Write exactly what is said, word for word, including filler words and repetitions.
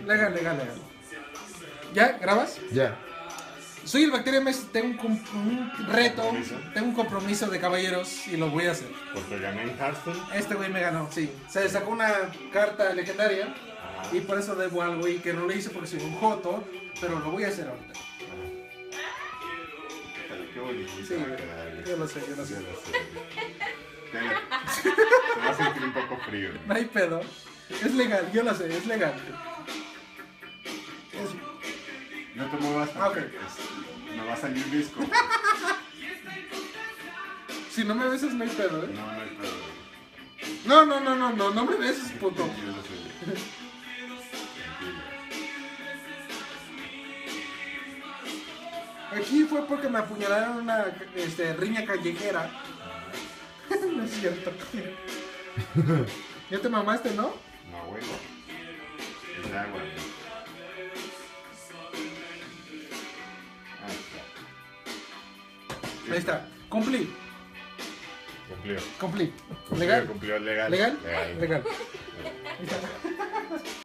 Legal, legal, legal. ¿Ya? ¿Grabas? Ya. Soy el Bacteria Mesh, tengo un, com- un reto, ¿Compromiso? tengo un compromiso de caballeros y lo voy a hacer. Porque gané en Hearthstone. Este güey me ganó, sí. Se sacó una carta legendaria Ajá. y por eso debo al güey que no lo hice porque soy un joto, pero lo voy a hacer ahorita. Pero qué bonito. Sí, va a güey. quedar, güey. Yo lo sé, yo lo sé. Yo lo sé. Te- Se va a sentir un poco frío. No hay pedo. Es legal, yo lo sé, es legal. Es- No te muevas Ah, ok. porque es- me va a salir disco. Si no me besas, no hay pedo, ¿eh? No, no hay pedo. No, no, no, no, no, no me beses, puto. Yo lo sé. Tranquilo. Aquí fue porque me apuñalaron en una este, riña callejera. No es cierto. Ya te mamaste, ¿no? No, güey. Es de agua. güey. Ahí está. Cumplí. Cumplió. Cumplí. Cumplió, ¿Legal? Cumplió legal. ¿Legal? Legal. Legal. Ahí está.